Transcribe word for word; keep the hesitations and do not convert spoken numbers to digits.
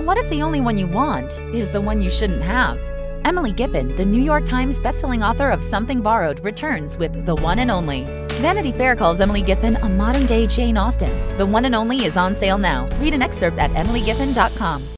what if the only one you want is the one you shouldn't have? Emily Giffin, the New York Times bestselling author of Something Borrowed, returns with The One and Only. Vanity Fair calls Emily Giffin a modern-day Jane Austen. The One and Only is on sale now. Read an excerpt at emily giffin dot com.